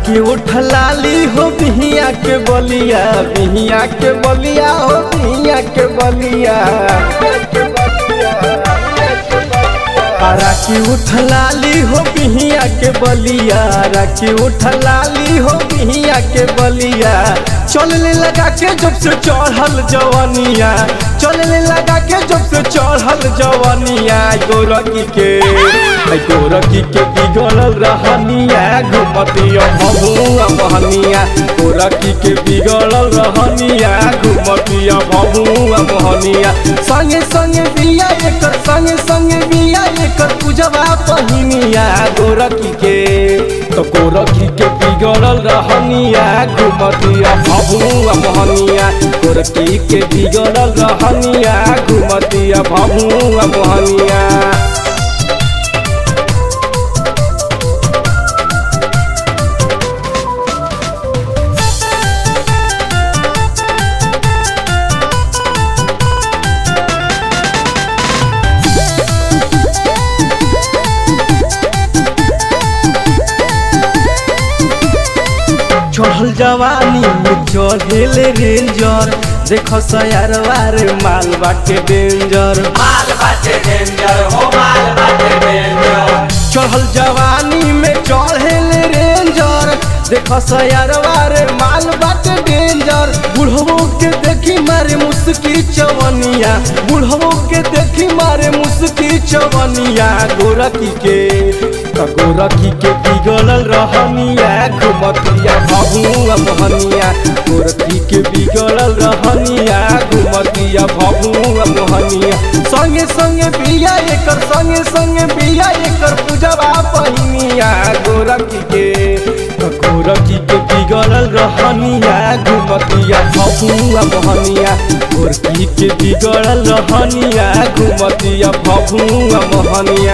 राखी उठलाली हो बिहिया के बलिया, बिहिया के बलिया हो बिहिया के बलिया। राखी उठलाली हो बिहिया के बलिया, राखी उठलाली हो बिहिया के बलिया। चलने लगा के जब से चढ़ल जवानिया, चलने लगा के जब से चढ़ल जवानिया। गोरखी के बिगड़ल रहनिया, घुमतिया भभुआ मोहनिया। गोरखी के बिगड़ल रहनिया, घुमतिया भभुआ मोहनिया। संगे संगे बिया एकर, संगे संगे बिया एकर पूजवा पहिनिया। गोरखी के बिगड़ल रहनिया, घुमतिया भभुआ मोहनिया। गोरखी के बिगड़ल रहनिया, घुमतिया भभुआ मोहनिया। चढ़ल जवानी में चढ़ेले रेंजर, देखो सयारवार माल बाटे डेंजर, माल बाटे डेंजर हो माल बाटे डेंजर। चढ़ल जवानी में चढ़ेले रेंजर, देखो सयारवार माल बाटे डेंजर। बुढ़वो के देखी मारे मुस्की चवनिया, बुढ़वो के देखी मारे मुस्की चवनिया। गोरखी के बिगड़ल रहनिया, घुमतिया भभुआ मोहनिया। गोरखी के बिगड़ल रहनिया, घुमतिया भभुआ मोहनिया। संगे संगे बिया एकर, संगे संगे बिया एकर पूजवा पहिनिया। गोरखी के बिगड़ल रहनिया, घुमतिया भभुआ मोहनिया। गोरखी के बिगड़ल रहनिया, घुमतिया भभुआ मोहनिया।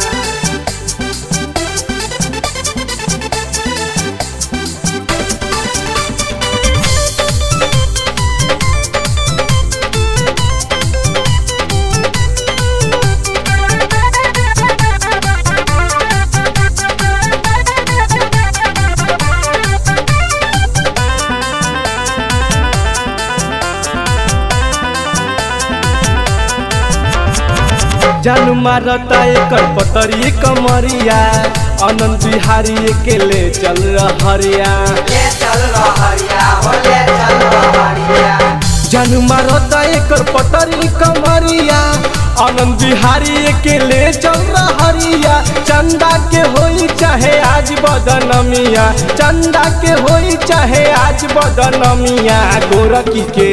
जान मारता एकर पतरी कमरिया, आनंद बिहारी के ले चल रहरिया, ले चल रहरिया हो ले चल रहरिया। जान मारता एकर पतरी कमरिया, आनंद बिहारी के ले चल रहरिया। चंदा के होई चाहे आज बदनमिया, चंदा के होई चाहे आज बदनमिया। गोरखी के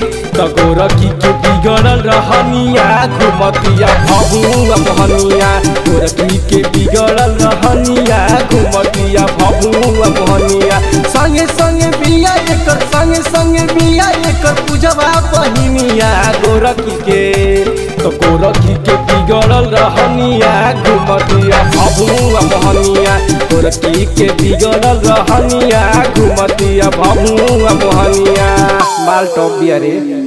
बिगड़ल रहनिया, घुमतिया भभुआ मोहनिया। गोरखी के बिगड़ल रहनिया, घुमतिया भभुआ मोहनिया। संगे संगे बिया एकर, संगे संगे बिया एकर पूजवा पहिनिया। गोरखी के बिगड़ल रहनिया, घुमतिया भभुआ मोहनिया। गोरखी के बिगड़ल रहनिया, घुमतिया भभुआ मोहनिया। माल टॉप बिया रे।